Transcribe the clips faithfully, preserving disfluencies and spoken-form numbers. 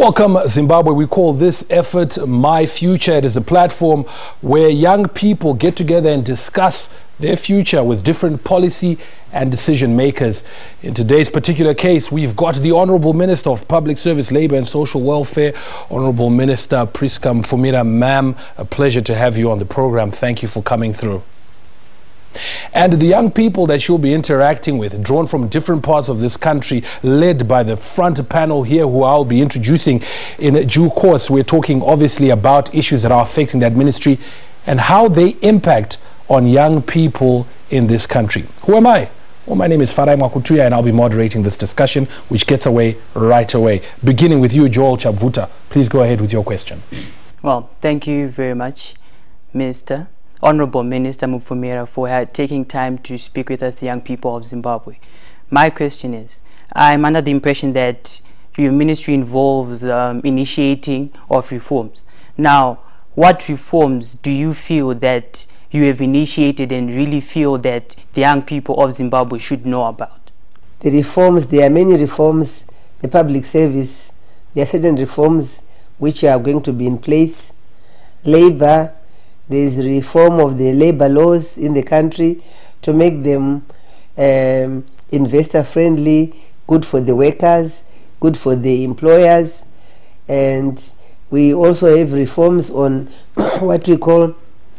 Welcome, Zimbabwe. We call this effort My Future. It is a platform where young people get together and discuss their future with different policy and decision makers. In today's particular case, we've got the Honorable Minister of Public Service, Labour and Social Welfare, Honorable Minister Priska Mufumira. Ma'am, a pleasure to have you on the program. Thank you for coming through. And the young people that you'll be interacting with, drawn from different parts of this country, led by the front panel here, who I'll be introducing in due course. We're talking obviously about issues that are affecting that ministry and how they impact on young people in this country. Who am I? Well, my name is Farai Mwakutuya, and I'll be moderating this discussion, which gets away right away. Beginning with you, Joel Chabvuta. Please go ahead with your question. Well, thank you very much, Mister Honorable Minister Mufumira, for taking time to speak with us, the young people of Zimbabwe. My question is, I'm under the impression that your ministry involves um, initiating of reforms. Now, what reforms do you feel that you have initiated and really feel that the young people of Zimbabwe should know about? The reforms, there are many reforms, the public service, there are certain reforms which are going to be in place. Labor, there is reform of the labor laws in the country to make them um, investor friendly, good for the workers, good for the employers. And we also have reforms on what we call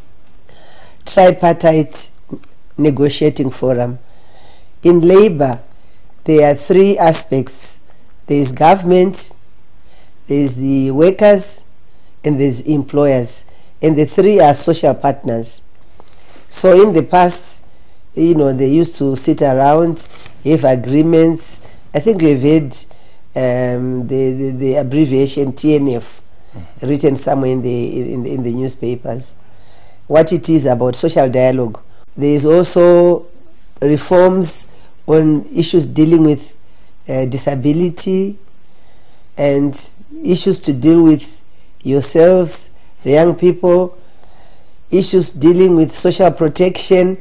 tripartite negotiating forum. In labor, there are three aspects. There is government, there is the workers, and there is employers. And the three are social partners. So in the past, you know, they used to sit around, have agreements. I think we've had um, the, the, the abbreviation T N F mm-hmm. written somewhere in the, in, in the newspapers. What it is about social dialogue. There is also reforms on issues dealing with uh, disability and issues to deal with yourselves, the young people, issues dealing with social protection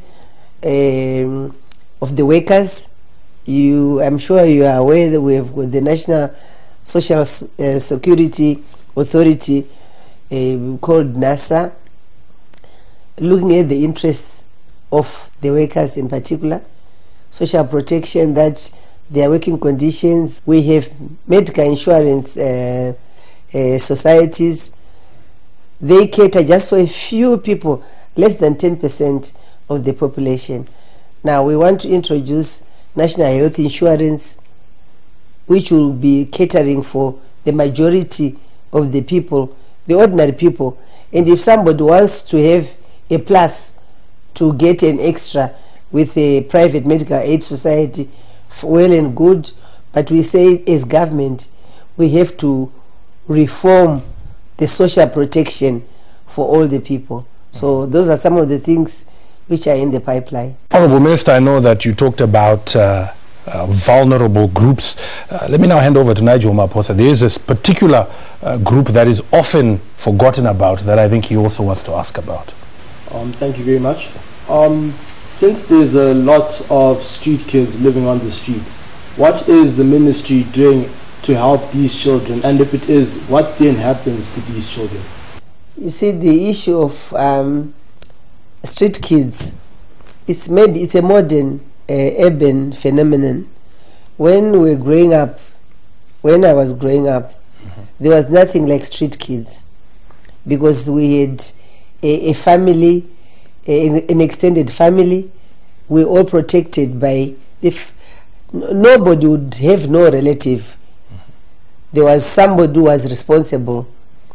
um, of the workers. You, I'm sure you are aware that we have got the National Social uh, Security Authority uh, called NASA, looking at the interests of the workers in particular, social protection, that their working conditions. We have medical insurance uh, uh, societies. They cater just for a few people, less than ten percent of the population. Now we want to introduce national health insurance, which will be catering for the majority of the people, the ordinary people. And if somebody wants to have a plus to get an extra with a private medical aid society, well and good, but we say as government, we have to reform the social protection for all the people. So those are some of the things which are in the pipeline. Honorable Minister, I know that you talked about uh, uh, vulnerable groups. Uh, let me now hand over to Nigel Maposa. There is this particular uh, group that is often forgotten about that I think he also wants to ask about. Um, thank you very much. Um, since there's a lot of street kids living on the streets, what is the ministry doing to help these children, and if it is, what then happens to these children? You see, the issue of um, street kids, it's maybe it's a modern uh, urban phenomenon. When we were growing up, when I was growing up, mm-hmm. there was nothing like street kids, because we had a, a family, a, an extended family. We were all protected by, if nobody would have no relative. There was somebody who was responsible,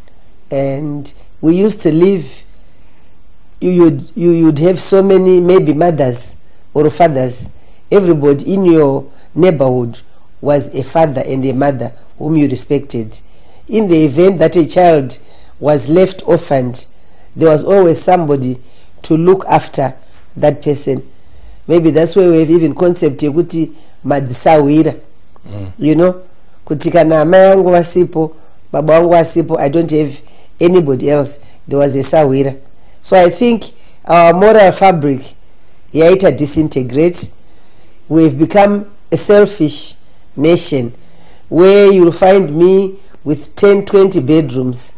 and we used to live, you would, you would have so many, maybe mothers or fathers. Everybody in your neighborhood was a father and a mother whom you respected. In the event that a child was left orphaned, there was always somebody to look after that person. Maybe that's why we have even concept yekuti madisawira, mm. you know, kutika na ama yangu wasipo, baba wangu wasipo, I don't have anybody else. There was a sawira. So I think our moral fabric yaita disintegrates. We've become a selfish nation where you'll find me with ten, twenty bedrooms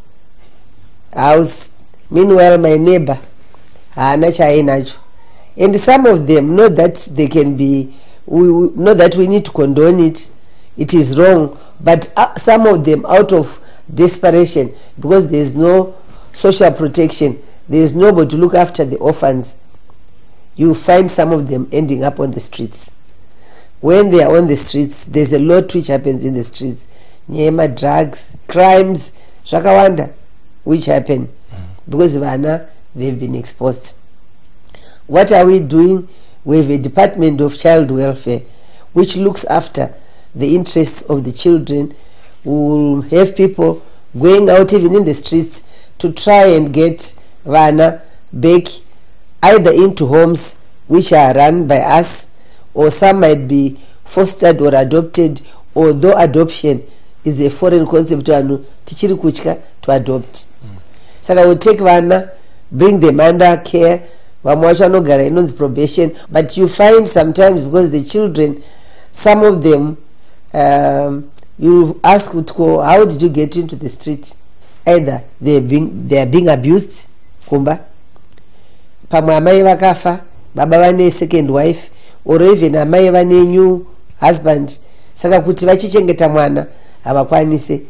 house. Meanwhile, my neighbor, and some of them know that they can be, we know that we need to condone it, it is wrong, but uh, some of them out of desperation, because there is no social protection, there is nobody to look after the orphans, you find some of them ending up on the streets. When they are on the streets, there's a lot which happens in the streets. Nyema, drugs, crimes, shakawanda, which happen mm. because vana, they've been exposed. What are we doing? We have a Department of Child Welfare which looks after the interests of the children. We will have people going out even in the streets to try and get vana back either into homes which are run by us, or some might be fostered or adopted, although adoption is a foreign concept to tichiri kuchka to adopt. Mm. Saka we take vana, bring them under care, probation, but you find sometimes, because the children, some of them, um, you ask, how did you get into the street? Either they are being, they are being abused, kumba, pamwe amai vakafa, baba vane second wife, or even amai vane new husband, saka kuti vachichengeta mwana avakwanise,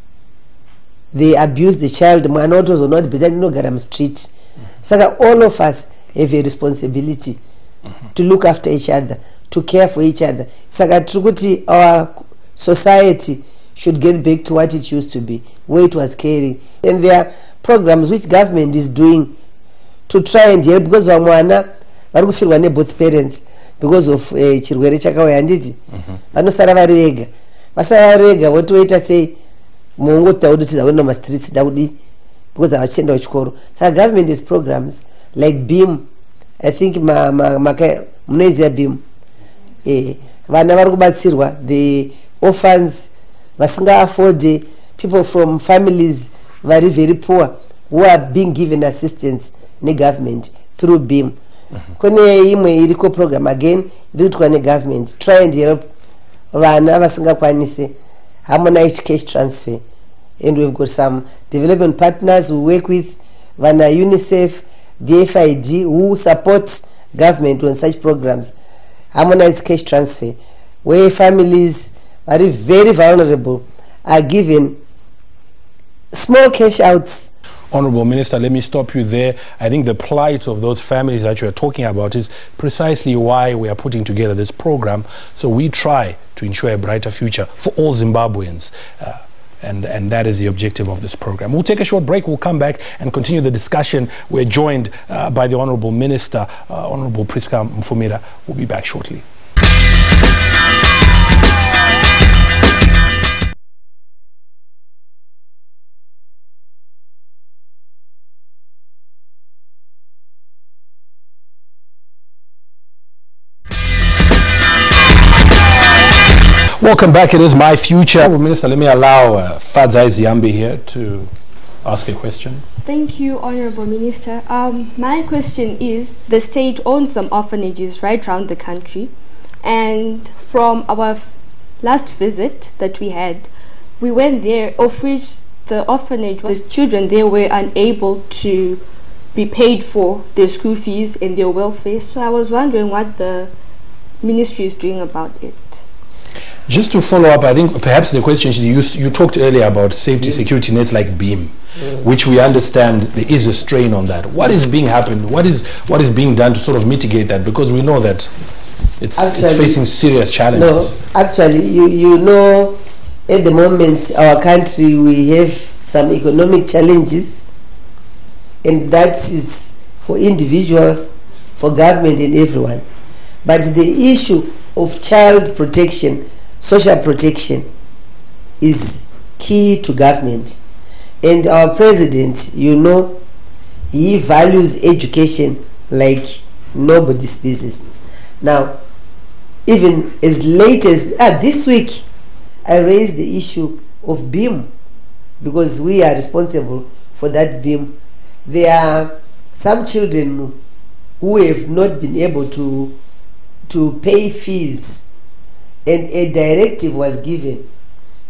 they abuse the child, mwana otozo not better no garam street. Saka all of us have a responsibility mm-hmm. to look after each other, to care for each other. Saka trukuti our society should get back to what it used to be, where it was caring. And there are programs which government is doing to try and help, because of mwana vari kufirwa ne both parents because of chirwere chakauya handiti vanosara vari vega, vasara vari vega votoita sei muongota kuti tizaona ma streets daudi because avachenda kuchikoro. So government has programs like BEAM. I think ma ma munoziva BEAM. Eh, vana vari kubatsirwa, the orphans vasinga afford, people from families very very poor who are being given assistance ne government through BEAM. Kone imwe iriko program again irikuitwa ne government, try and help vana vasingakwanise, harmonized cash transfer. And we've got some development partners who work with Vana UNICEF, D F I D, who supports government on such programs. Harmonized cash transfer, where families are very vulnerable are given small cash outs. Honorable Minister, let me stop you there. I think the plight of those families that you are talking about is precisely why we are putting together this program. So we try to ensure a brighter future for all Zimbabweans. Uh, And, and that is the objective of this program. We'll take a short break. We'll come back and continue the discussion. We're joined uh, by the Honorable Minister, uh, Honorable Priska Mufumira. We'll be back shortly. Welcome back. It is My Future. Minister, let me allow uh, Fadzai Ziambi here to ask a question. Thank you, Honorable Minister. Um, my question is, the state owns some orphanages right around the country, and from our last visit that we had, we went there, of which the orphanage, the children there were unable to be paid for their school fees and their welfare. So I was wondering what the ministry is doing about it. Just to follow up, I think perhaps the question is, you, you talked earlier about safety yeah. security nets like BEAM, yeah. which we understand there is a strain on that. What is being happened? What is what is being done to sort of mitigate that? Because we know that it's, actually, it's facing serious challenges. No, actually, you, you know, at the moment, our country, we have some economic challenges, and that is for individuals, for government and everyone. But the issue of child protection, social protection, is key to government. And our president, you know, he values education like nobody's business. Now, even as late as ah, this week, I raised the issue of BEAM, because we are responsible for that BEAM. There are some children who have not been able to to pay fees, and a directive was given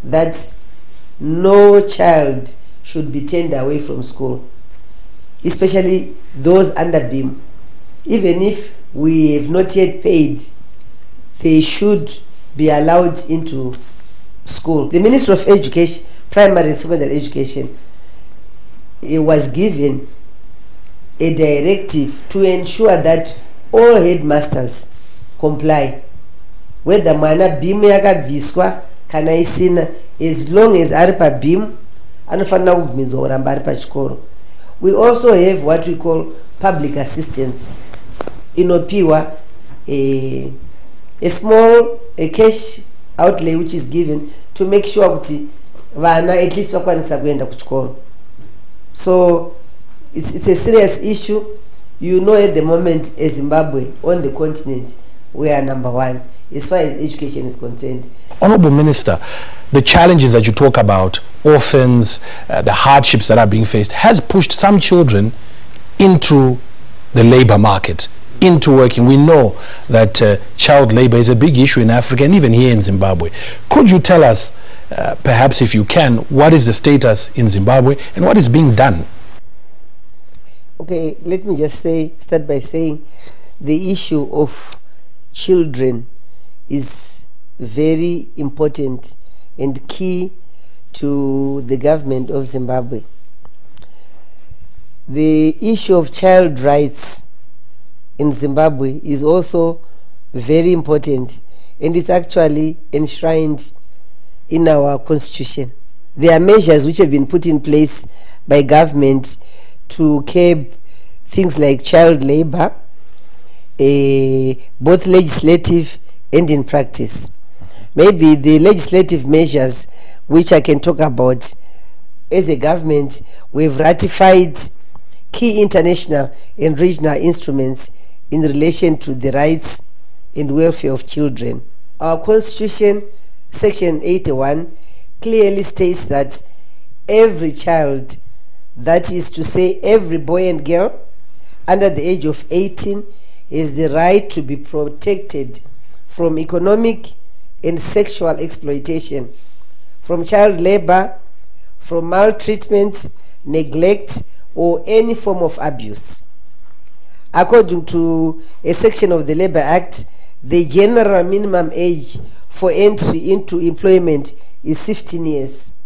that no child should be turned away from school, especially those under beam. Even if we have not yet paid, they should be allowed into school. The Minister of Education, Primary and Secondary Education, it was given a directive to ensure that all headmasters comply. Whether mwana beam yakabviswa kana isina, as long as ari pa beam anofanira kubvunzwa kuramba ari pachikoro. We also have what we call public assistance. Inopiwa a, a small a cash outlay which is given to make sure kuti vana at least vakwanisa kuenda kuchikoro. So it's, it's a serious issue. You know, at the moment, as Zimbabwe, on the continent, we are number one as far as education is concerned. Honorable Minister, the challenges that you talk about, orphans, uh, the hardships that are being faced, has pushed some children into the labor market, into working. We know that uh, child labor is a big issue in Africa and even here in Zimbabwe. Could you tell us, uh, perhaps if you can, what is the status in Zimbabwe and what is being done? Okay, let me just say, start by saying the issue of children is very important and key to the government of Zimbabwe. The issue of child rights in Zimbabwe is also very important, and it's actually enshrined in our constitution. There are measures which have been put in place by government to curb things like child labor, uh, both legislative and in practice. Maybe the legislative measures which I can talk about, as a government, we've ratified key international and regional instruments in relation to the rights and welfare of children. Our constitution, section eighty-one, clearly states that every child, that is to say every boy and girl under the age of eighteen, has the right to be protected from economic and sexual exploitation, from child labor, from maltreatment, neglect, or any form of abuse. According to a section of the Labor Act, the general minimum age for entry into employment is fifteen years.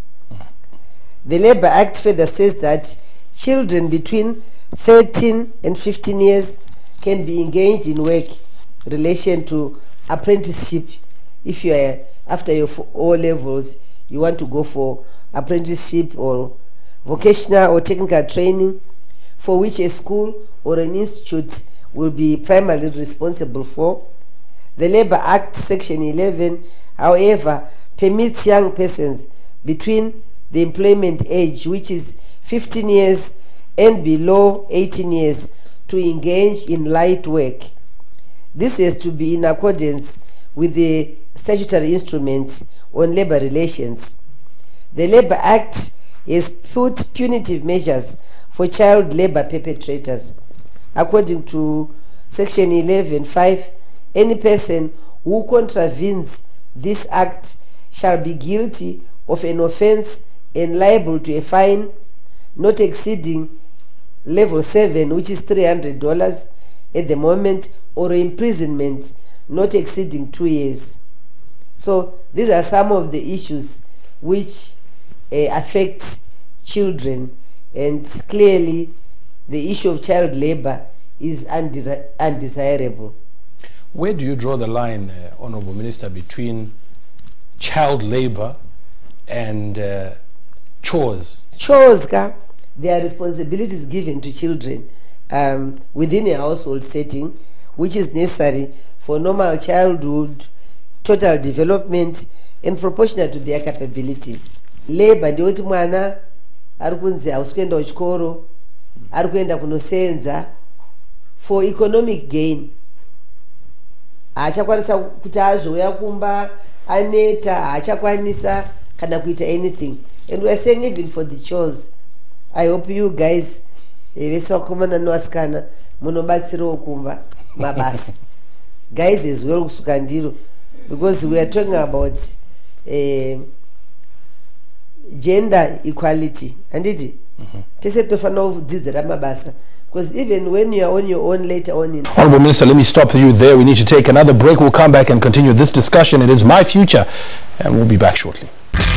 The Labor Act further says that children between thirteen and fifteen years can be engaged in work in relation to apprenticeship. If you are, after your O levels, you want to go for apprenticeship or vocational or technical training, for which a school or an institute will be primarily responsible for. The Labor Act, section eleven, however, permits young persons between the employment age, which is fifteen years, and below eighteen years, to engage in light work. This has to be in accordance with the statutory instrument on labor relations. The Labor Act has put punitive measures for child labor perpetrators. According to section eleven five, any person who contravenes this act shall be guilty of an offense and liable to a fine not exceeding level seven, which is three hundred dollars at the moment, or imprisonment not exceeding two years. So these are some of the issues which uh, affect children, and clearly the issue of child labor is unde undesirable. Where do you draw the line, uh, Honorable Minister, between child labor and uh, chores? Chores, there are responsibilities given to children um, within a household setting, which is necessary for normal childhood, total development, and proportionate to their capabilities. Labor ndioti mwana ari kunzi hausikuenda kuchikoro, ari kuenda kunosenza for economic gain. Haachakwanisa kuti azouya kumba aneta, haachakwanisa kana kuita anything. And we are saying even for the chores, I hope you guys vese vakomana nevasikana munobatsirawo kumba mabasa. Guys as well kusuka ndiro, because we are talking about uh, gender equality anditi tese tofana kudzidzira mabasa, because even when you are on your own later on in Honorable Minister, let me stop you there. We need to take another break. We'll come back and continue this discussion. It is My Future, and we'll be back shortly.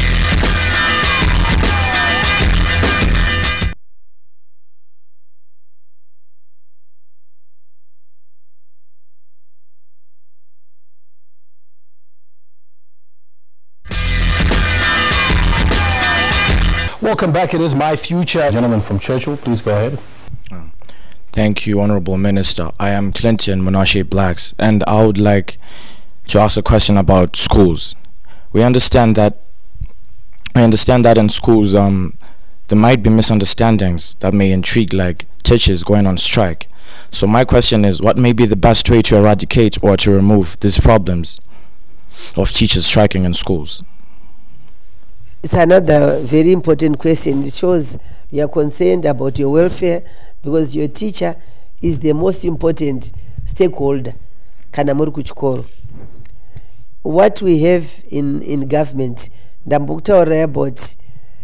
Welcome back. It is My Future. Gentleman from Churchill, please go ahead. Thank you, Honorable Minister. I am Clinton Monashe Blacks, and I would like to ask a question about schools. We understand that I understand that in schools um, there might be misunderstandings that may intrigue, like teachers going on strike. So my question is, what may be the best way to eradicate or to remove these problems of teachers striking in schools? It's another very important question. It shows you are concerned about your welfare, because your teacher is the most important stakeholder. What we have in, in government, Ndambukta about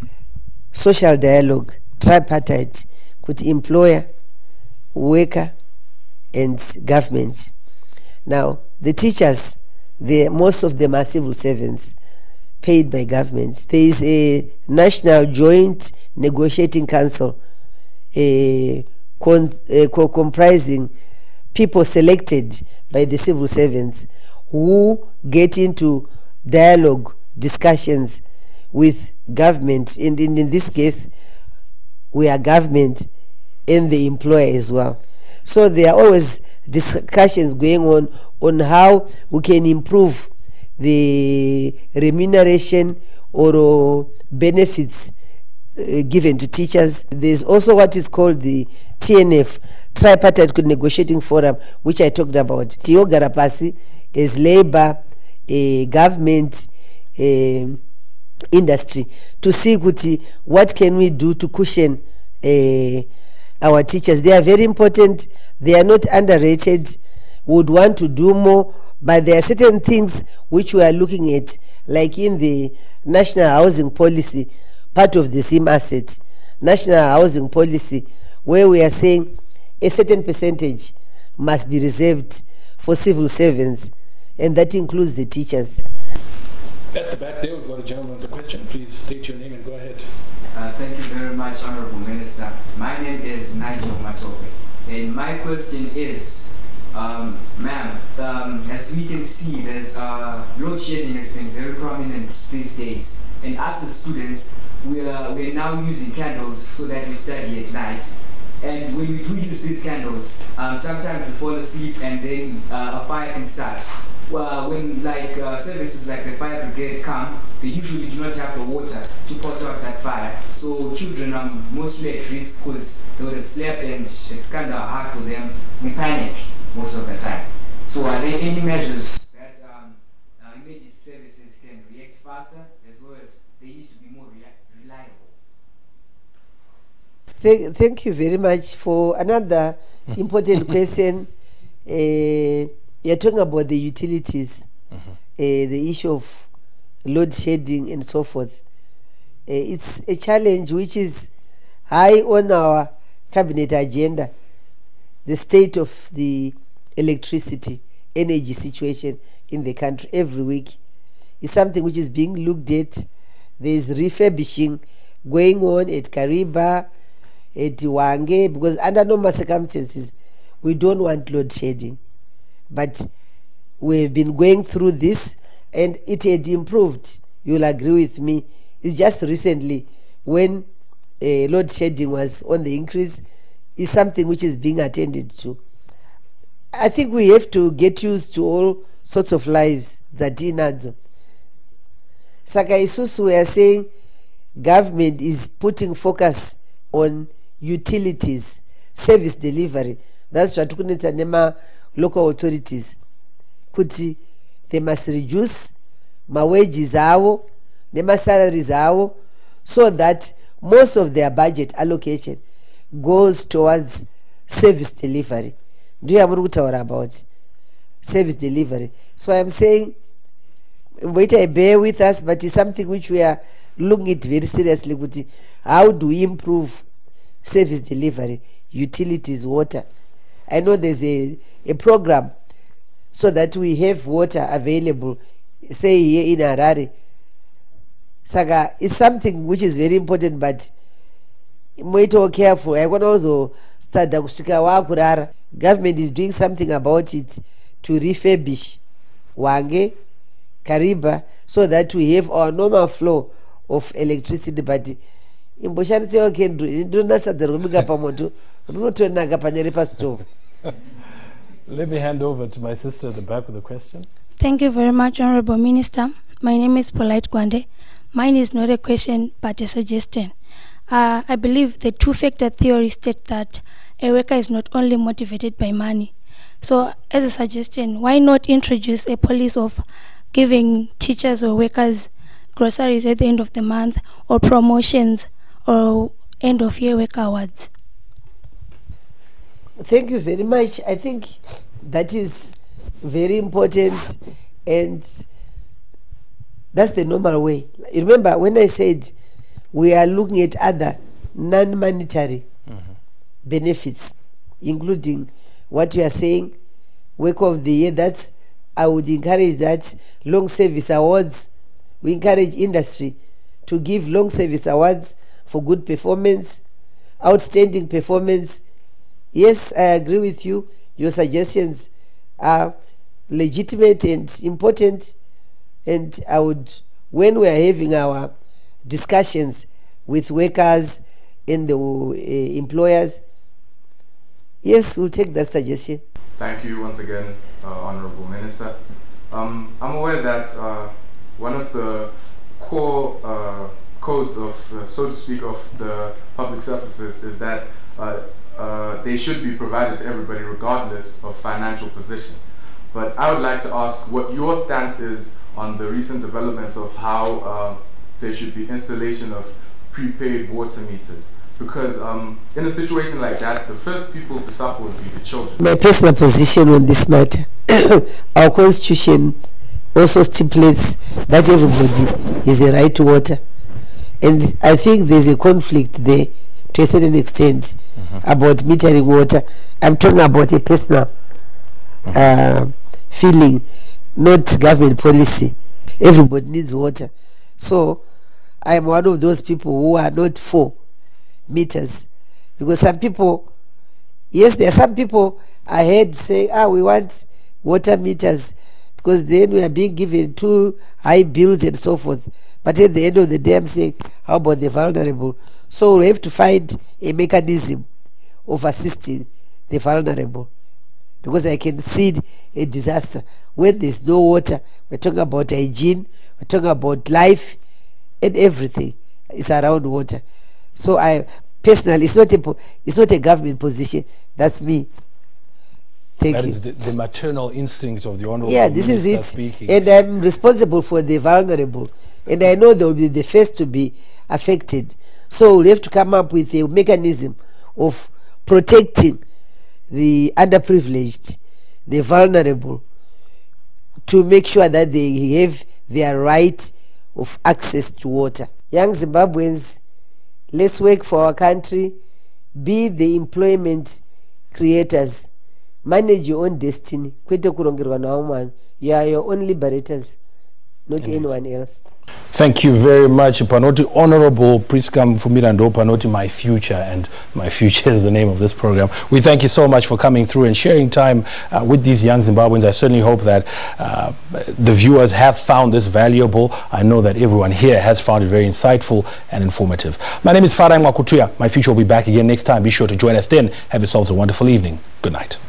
social dialogue, tripartite, with employer, worker, and government. Now, the teachers, they, most of them are civil servants, paid by government. There is a National Joint Negotiating Council uh, con uh, co comprising people selected by the civil servants who get into dialogue, discussions with government, and in, in this case, we are government and the employer as well. So there are always discussions going on on how we can improve the remuneration or benefits uh, given to teachers. There's also what is called the T N F, Tripartite Negotiating Forum, which I talked about. Tiogara Pasi is labor, uh, government, uh, industry, to see what can we do to cushion uh, our teachers. They are very important. They are not underrated. Would want to do more, but there are certain things which we are looking at, like in the National Housing Policy, part of the same asset, National Housing Policy, where we are saying a certain percentage must be reserved for civil servants, and that includes the teachers. At the back there, we've got a gentleman with a question. Please state your name and go ahead. Uh, thank you very much, Honorable Minister. My name is Nigel Matope, and my question is, Um, ma'am, um, as we can see, there's uh, load shedding has been very prominent these days, and as students, we are we're now using candles so that we study at night. And when we do use these candles, um, sometimes we fall asleep, and then uh, a fire can start. Well, when like uh, services like the fire brigade come, they usually do not have the water to put out that fire. So children are mostly at risk because they would have slept, and it's kind of hard for them. We panic most of the time. So are there any measures that um, uh, emergency services can react faster, as well as they need to be more re reliable? Thank, thank you very much for another important question. Uh, you're talking about the utilities, mm-hmm. uh, the issue of load shedding and so forth. Uh, it's a challenge which is high on our cabinet agenda. The state of the electricity, energy situation in the country every week is something which is being looked at. There is refurbishing going on at Kariba, at Wange, because under normal circumstances, we don't want load shedding. But we've been going through this, and it had improved. You'll agree with me. It's just recently when uh, load shedding was on the increase, is something which is being attended to. I think we have to get used to all sorts of lives that inazo. Saka isusu, we are saying government is putting focus on utilities, service delivery. That's what tukunita nema local authorities. Kuti they must reduce ma wages awo, nema salaries awo, so that most of their budget allocation goes towards service delivery. Do you have to talk about service delivery? So I'm saying, wait, I bear with us, but it's something which we are looking at it very seriously. How do we improve service delivery, utilities, water? I know there's a, a program so that we have water available, say here in Harare. Saga, it's something which is very important, but more careful. I want also start the government is doing something about it to refurbish Hwange, Kariba, so that we have our normal flow of electricity. But in Bosharity, okay, do not start the Rumiga Pamoto, Ruto Nagapanyaripa stove. Let me hand over to my sister at the back with a question. Thank you very much, Honorable Minister. My name is Polite Gwande. Mine is not a question, but a suggestion. Uh, I believe the two-factor theory states that a worker is not only motivated by money. So, as a suggestion, why not introduce a policy of giving teachers or workers groceries at the end of the month, or promotions, or end-of-year worker awards? Thank you very much. I think that is very important, and that's the normal way. Remember, when I said we are looking at other non-monetary mm-hmm. benefits, including what you are saying, work of the year, that's, I would encourage that. Long service awards, we encourage industry to give long service awards for good performance, outstanding performance. Yes, I agree with you. Your suggestions are legitimate and important, and I would, when we are having our discussions with workers and the uh, employers, yes, we'll take that suggestion. Thank you once again, uh, Honorable Minister. Um, I'm aware that uh, one of the core uh, codes of, uh, so to speak, of the public services is that uh, uh, they should be provided to everybody regardless of financial position. But I would like to ask what your stance is on the recent developments of how uh, there should be installation of prepaid water meters. Because um, in a situation like that, the first people to suffer would be the children. My personal position on this matter, our constitution also stipulates that everybody has a right to water. And I think there's a conflict there to a certain extent mm-hmm. about metering water. I'm talking about a personal mm-hmm. uh, feeling, not government policy. Everybody needs water. So I'm one of those people who are not for meters, because some people, yes, there are some people I heard say, ah, we want water meters because then we are being given too high bills and so forth. But at the end of the day, I'm saying, how about the vulnerable? So we have to find a mechanism of assisting the vulnerable, because I can see a disaster when there's no water. We're talking about hygiene, we're talking about life, and everything is around water. So I personally, it's not a, it's not a government position. That's me. Thank that you. That is the, the maternal instinct of the Honorable Yeah, this is it. Speaking. And I'm responsible for the vulnerable. And I know they will be the first to be affected. So we have to come up with a mechanism of protecting the underprivileged, the vulnerable, to make sure that they have their right of access to water. Young Zimbabweans, let's work for our country, be the employment creators, manage your own destiny. You are your own liberators, not Indeed. anyone else. Thank you very much, Panoti. Honorable Priska Mufumira Ndo Panoti, My Future, and My Future is the name of this program. We thank you so much for coming through and sharing time uh, with these young Zimbabweans. I certainly hope that uh, the viewers have found this valuable. I know that everyone here has found it very insightful and informative. My name is Farai Mwakutuya. My Future will be back again next time. Be sure to join us then. Have yourselves a wonderful evening. Good night.